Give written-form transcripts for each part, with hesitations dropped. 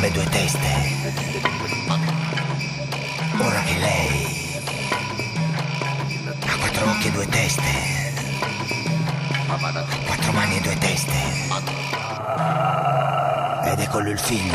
gambe e due teste. Ora che lei ha quattro occhi e due teste, quattro mani e due teste, ed eccolo il figlio,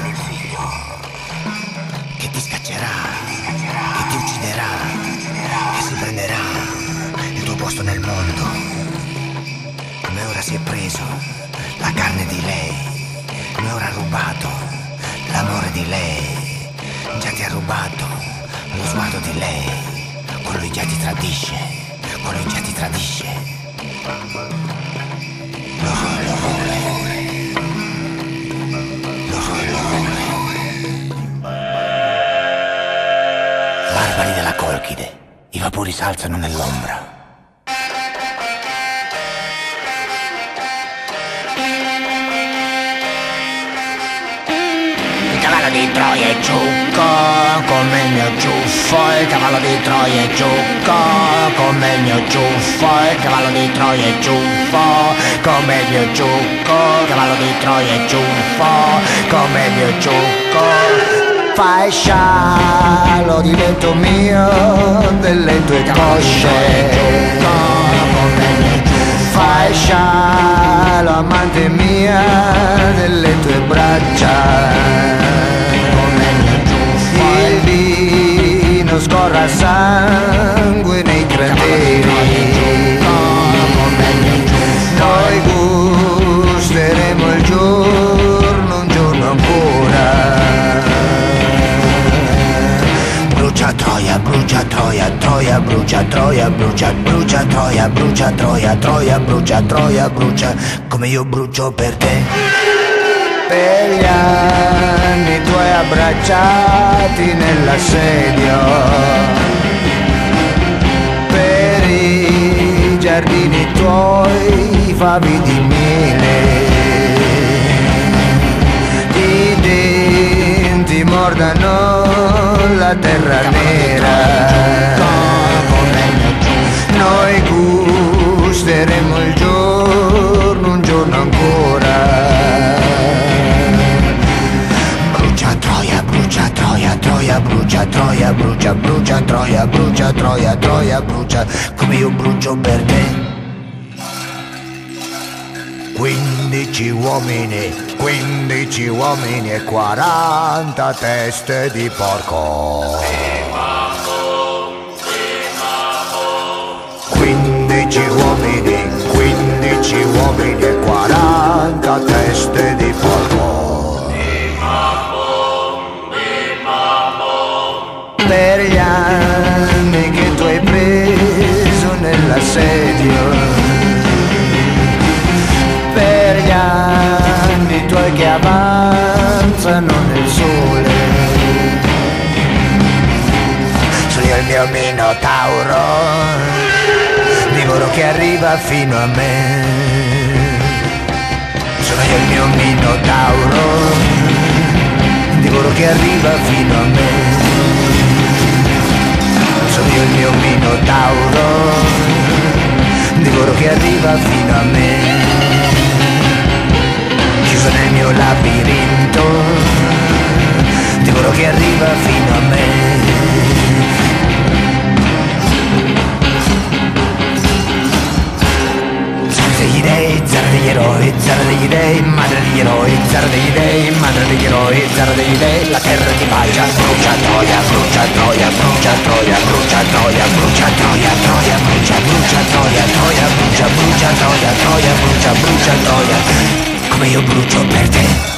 che ti scaccerà, che ti ucciderà, che si prenderà il tuo posto nel mondo. Come ora si è preso la carne di lei, come ora ha rubato l'amore di lei, già ti ha rubato lo sguardo di lei, quello già ti tradisce, quello già ti tradisce. L'orrore. Barbari della Colchide, i vapori s'alzano nell'ombra. Il cavallo di Troia è ciucco, come il mio ciuffo. Il cavallo di Troia è ciucco, come il mio ciuffo. Il cavallo di Troia è ciuffo, come il mio ciucco. Il cavallo di Troia è ciuffo, come il mio ciucco. Fai scialo, divento mio delle tue cosce. Fai scialo, amante mia, delle tue braccia. Il vino scorra sangue nei crateri. Noi gusteremo il giorno, un giorno ancora. Brucia Troia, brucia Troia, Troia brucia, Troia brucia, brucia Troia, brucia Troia, Troia brucia, Troia brucia, come io brucio per te. Per gli anni tuoi abbracciati nell'assedio, per i giardini tuoi favi di miele, i denti mordano la terra nera. Noi gusteremo il giorno, un giorno ancora. Brucia Troia, brucia Troia, Troia brucia, Troia brucia, brucia Troia, brucia Troia, Troia brucia, come io brucio per te. 15 uomini e 40 teste di porco. 15 uomini e 40 teste di porco. Per gli anni che tu hai preso nell'assedio, per gli anni tuoi che avanzano nel sole. Sono io il mio Minotauro, divoro che arriva fino a me. Sono io il mio Minotauro, divoro che arriva fino a me. Sono io il mio Minotauro, divoro che arriva fino a me. Chiuso nel mio labirinto, divoro che arriva fino a me. Zara degli eroi, zara degli dei, madre degli eroi, zara degli dei, madre degli eroi, zara degli dei, la terra ti bacia. Brucia Troia, brucia Troia, brucia Troia, brucia Troia, brucia Troia, Troia brucia, brucia Troia, Troia brucia, brucia Troia, Troia brucia, brucia Troia, come io brucio per te.